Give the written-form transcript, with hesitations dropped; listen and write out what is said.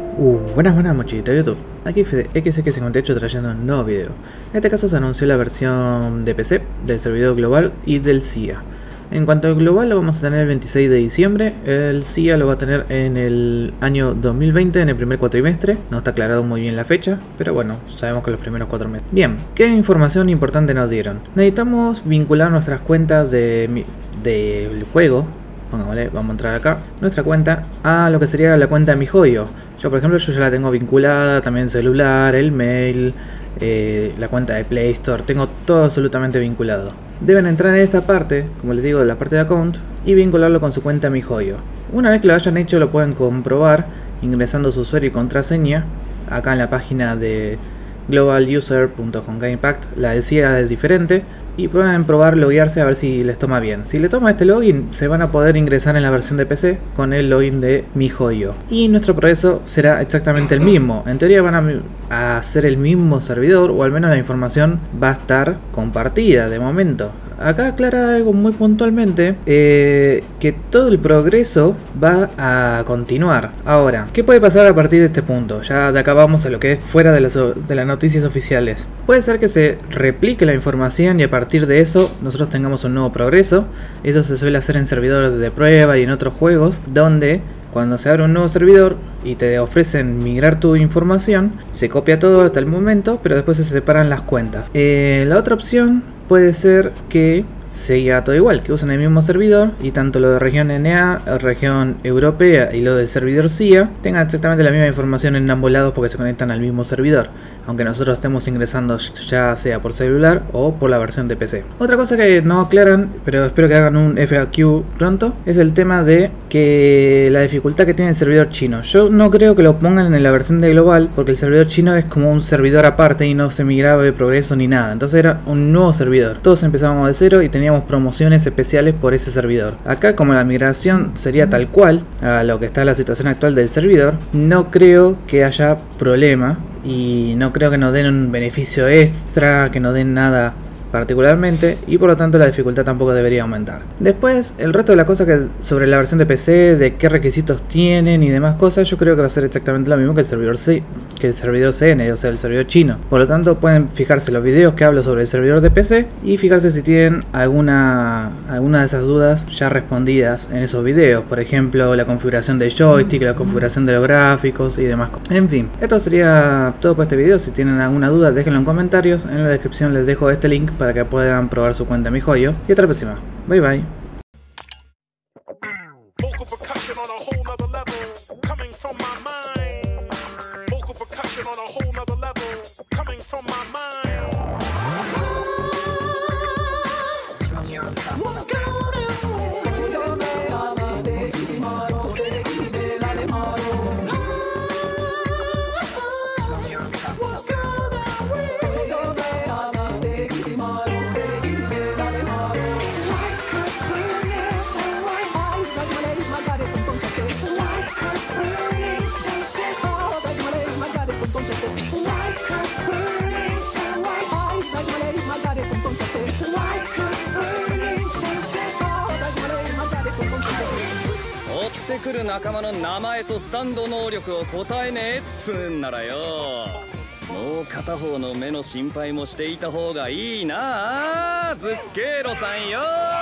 Buenas mochilitas de YouTube. Aquí Fede XX58 trayendo un nuevo video. En este caso se anunció la versión de PC del servidor global y del CIA. En cuanto al global lo vamos a tener el 26 de diciembre, el CIA lo va a tener en el año 2020, en el primer cuatrimestre. No está aclarado muy bien la fecha, pero bueno, sabemos que los primeros 4 meses. Bien, ¿qué información importante nos dieron? Necesitamos vincular nuestras cuentas del juego. Pongámosle, vamos a entrar acá, nuestra cuenta, a lo que sería la cuenta de MiHoYo. Yo por ejemplo ya la tengo vinculada, también celular, el mail, la cuenta de Play Store, tengo todo absolutamente vinculado. Deben entrar en esta parte, como les digo, la parte de account, y vincularlo con su cuenta MiHoYo. Una vez que lo hayan hecho lo pueden comprobar ingresando su usuario y contraseña, acá en la página de globaluser.congainpact. La del CIA es diferente y pueden probar loguearse a ver si les toma bien. Si les toma este login, se van a poder ingresar en la versión de PC con el login de MiHoYo y nuestro progreso será exactamente el mismo. En teoría van a hacer el mismo servidor, o al menos la información va a estar compartida de momento. Acá aclara algo muy puntualmente, que todo el progreso va a continuar. Ahora, ¿qué puede pasar a partir de este punto? Ya de acá vamos a lo que es fuera de las noticias oficiales. Puede ser que se replique la información y a partir de eso nosotros tengamos un nuevo progreso. Eso se suele hacer en servidores de prueba y en otros juegos, donde cuando se abre un nuevo servidor y te ofrecen migrar tu información, se copia todo hasta el momento, pero después se separan las cuentas. La otra opción puede ser que siga todo igual, que usen el mismo servidor y tanto lo de región NA, región europea y lo del servidor CIA tengan exactamente la misma información en ambos lados porque se conectan al mismo servidor, aunque nosotros estemos ingresando ya sea por celular o por la versión de PC. Otra cosa que no aclaran, pero espero que hagan un FAQ pronto, es el tema de que la dificultad que tiene el servidor chino. Yo no creo que lo pongan en la versión de global porque el servidor chino es como un servidor aparte y no se migraba de progreso ni nada, entonces era un nuevo servidor. Todos empezábamos de cero y teníamos promociones especiales por ese servidor. Acá, como la migración sería tal cual a lo que está la situación actual del servidor, no creo que haya problema y no creo que nos den un beneficio extra, que nos den nada particularmente, y por lo tanto la dificultad tampoco debería aumentar. Después, el resto de las cosas que sobre la versión de PC, de qué requisitos tienen y demás cosas, yo creo que va a ser exactamente lo mismo que el servidor CN, o sea, el servidor chino. Por lo tanto, pueden fijarse los videos que hablo sobre el servidor de PC y fijarse si tienen alguna de esas dudas ya respondidas en esos videos. Por ejemplo, la configuración del joystick, la configuración de los gráficos y demás cosas. En fin, esto sería todo por este video. Si tienen alguna duda, déjenlo en comentarios. En la descripción les dejo este link para que puedan probar su cuenta MiHoYo. Y hasta la próxima. Bye bye. 追ってくる仲間の名前とスタンド能力を答えねえっつうんならよ、もう片方の目の心配もしていた方がいいなあ、ズッケーロさんよ。